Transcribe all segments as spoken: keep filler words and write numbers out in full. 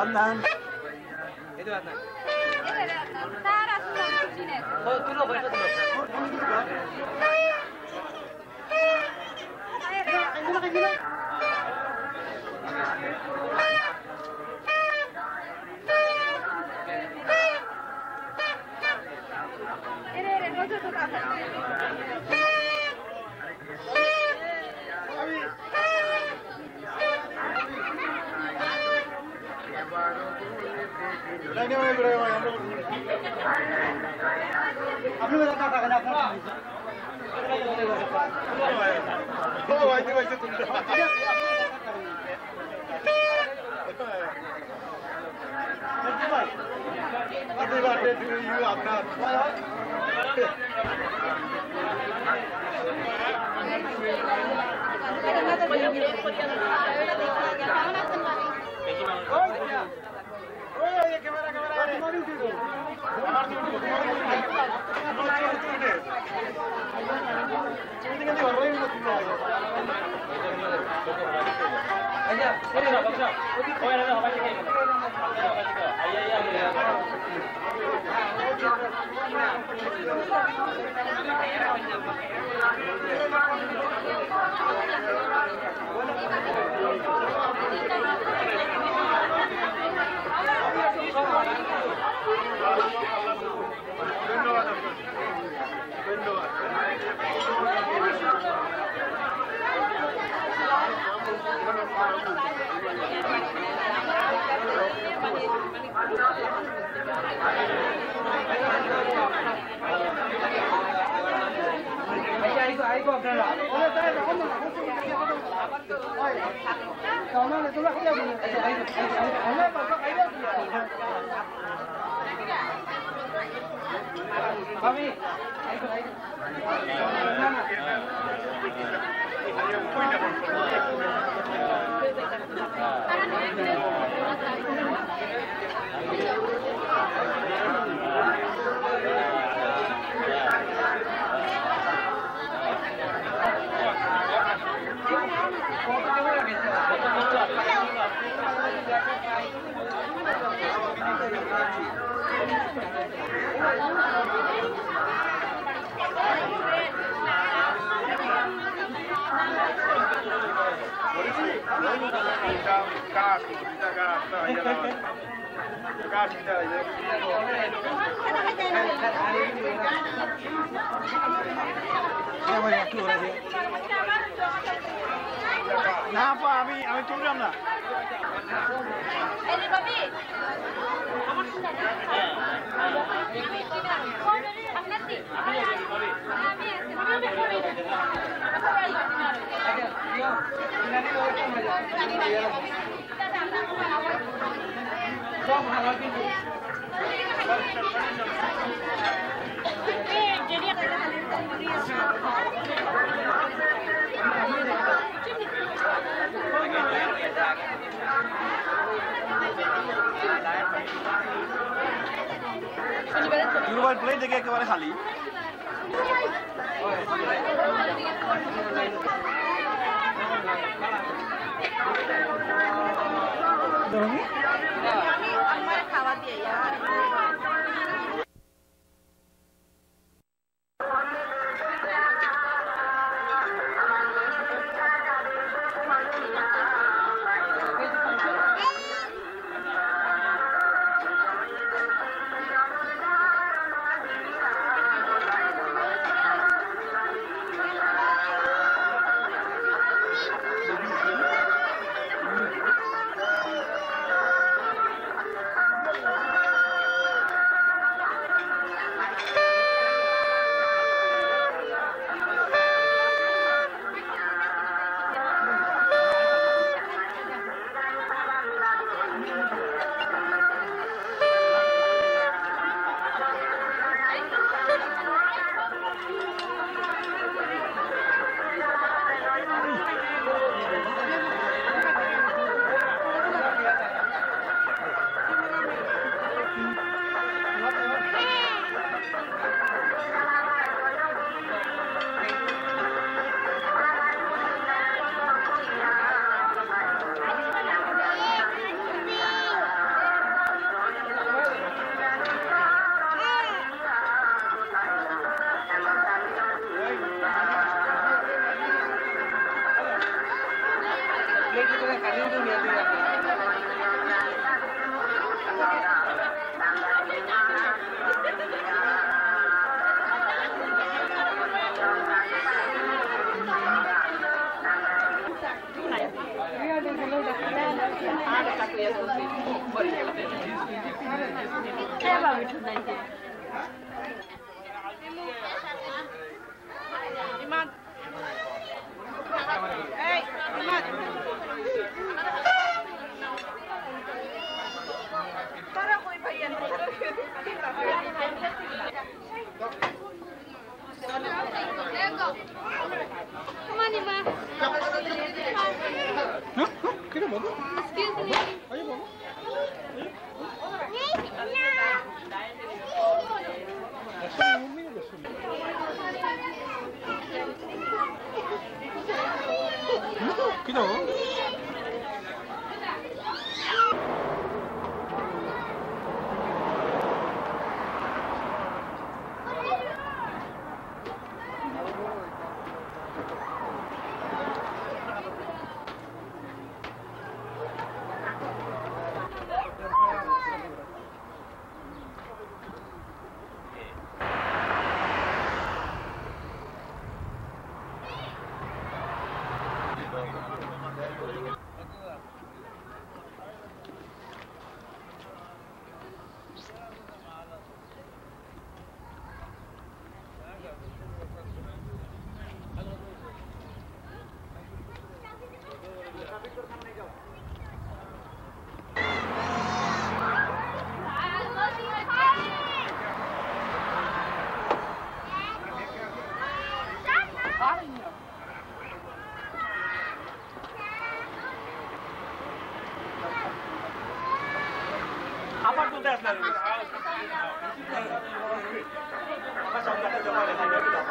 Adnan. Itu Adnan. Ini Adnan. Tara sudah sini. Oh, tulo ba ito tulo? Ini ini nuju tu apa? Lagi mana berapa yang belum? Apa yang kata kata apa? Oh, itu itu tu. Happy birthday to you, Adnan. Kenapa আমি আমি চললাম না Ini babi. Amat sudah. Nanti. ইউরোবার plane থেকে একেবারে খালি আমার খাওয়া দিয়ে প্লেট করে খালি উঠে নিয়ে দিয়ে Iman. Hey, Iman. Para ko ipayan. Lego. Come on, Iman. No, no, kira mo? Excuse me. Ayo mo. Kira mo? Apa tuh tes nanti? Mas coba kita coba lihat dulu kita.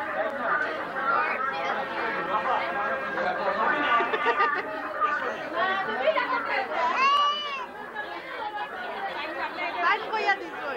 Baik ko ya dito.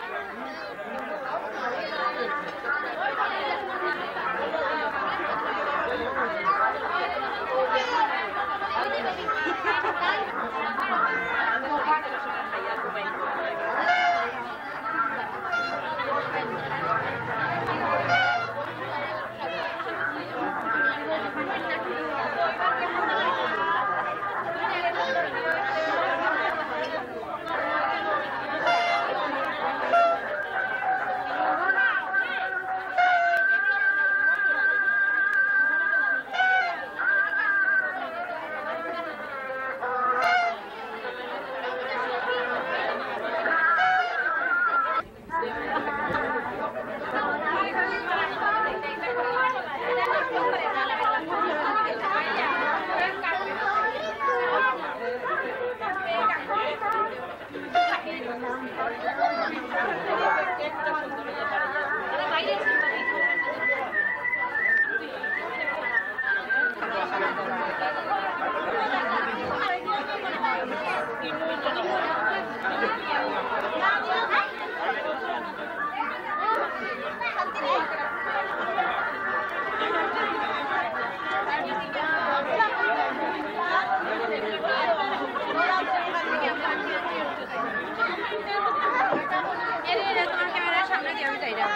তোমার ক্যামেরার সামনে দিয়ে আমি চাই না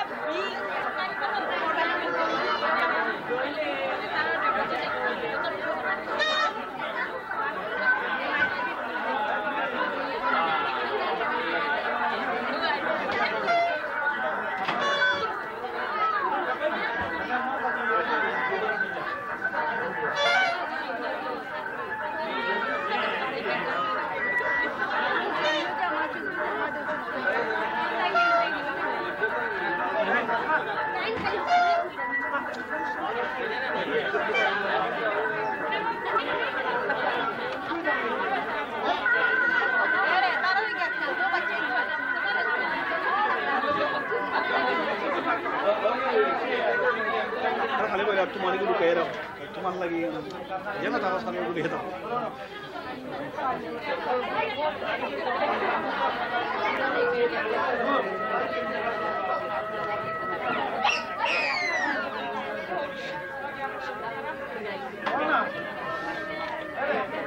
खाली बोला तुम्हारे को कह रहा हूँ तुम्हारे लगी ये ना था सारे को लिया था Oh, no.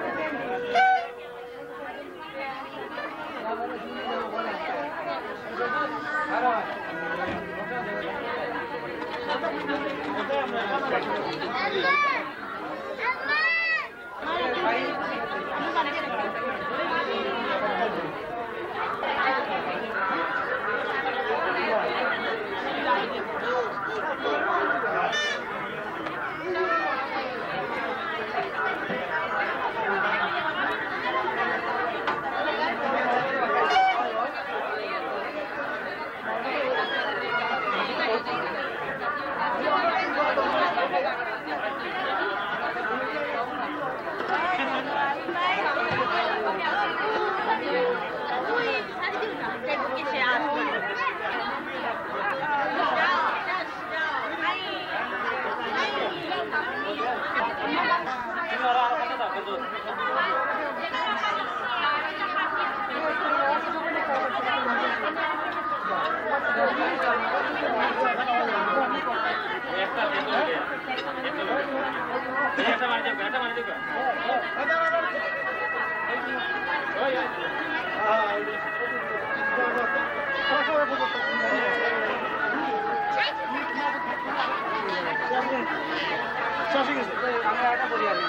আমরা একটা বলি আর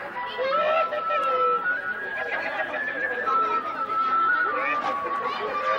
Thank you.